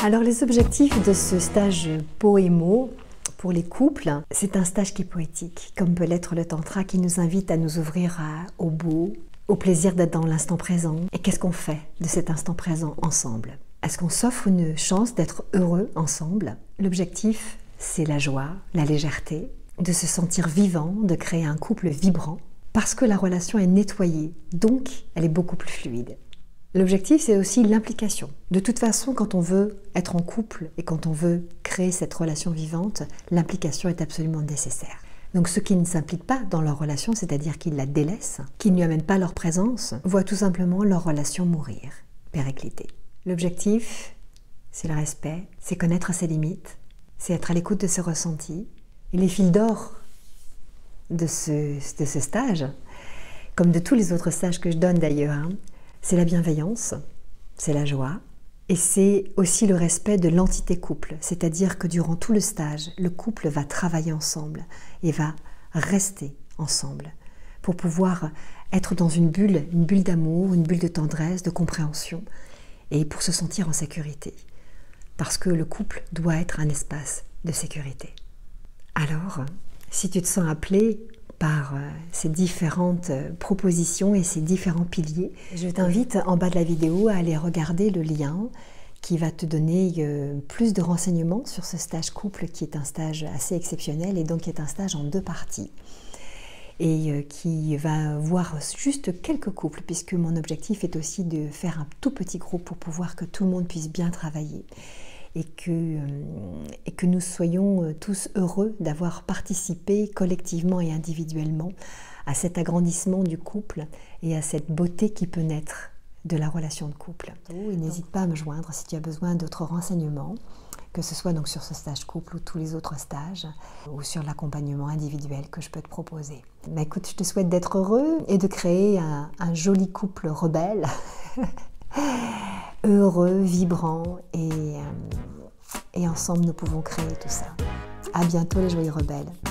Alors les objectifs de ce stage Poémo pour les couples, c'est un stage qui est poétique, comme peut l'être le tantra, qui nous invite à nous ouvrir au beau, au plaisir d'être dans l'instant présent. Et qu'est-ce qu'on fait de cet instant présent ensemble? Est-ce qu'on s'offre une chance d'être heureux ensemble? L'objectif, c'est la joie, la légèreté, de se sentir vivant, de créer un couple vibrant, parce que la relation est nettoyée, donc elle est beaucoup plus fluide. L'objectif, c'est aussi l'implication. De toute façon, quand on veut être en couple et quand on veut créer cette relation vivante, l'implication est absolument nécessaire. Donc ceux qui ne s'impliquent pas dans leur relation, c'est-à-dire qu'ils la délaissent, qui ne lui amènent pas leur présence, voient tout simplement leur relation mourir, péricliter. L'objectif, c'est le respect, c'est connaître ses limites, c'est être à l'écoute de ses ressentis. Et les fils d'or de ce stage, comme de tous les autres stages que je donne d'ailleurs, c'est la bienveillance, c'est la joie, et c'est aussi le respect de l'entité couple. C'est-à-dire que durant tout le stage, le couple va travailler ensemble et va rester ensemble pour pouvoir être dans une bulle d'amour, une bulle de tendresse, de compréhension, et pour se sentir en sécurité. Parce que le couple doit être un espace de sécurité. Alors, si tu te sens appelé par ces différentes propositions et ces différents piliers, je t'invite en bas de la vidéo à aller regarder le lien qui va te donner plus de renseignements sur ce stage couple qui est un stage assez exceptionnel et donc qui est un stage en 2 parties et qui va voir juste quelques couples puisque mon objectif est aussi de faire un tout petit groupe pour pouvoir que tout le monde puisse bien travailler. Et que nous soyons tous heureux d'avoir participé collectivement et individuellement à cet agrandissement du couple et à cette beauté qui peut naître de la relation de couple. Et n'hésite pas à me joindre si tu as besoin d'autres renseignements, que ce soit donc sur ce stage couple ou tous les autres stages, ou sur l'accompagnement individuel que je peux te proposer. Mais écoute, je te souhaite d'être heureux et de créer un joli couple rebelle, heureux, vibrant, et ensemble nous pouvons créer tout ça. À bientôt les joyeux rebelles.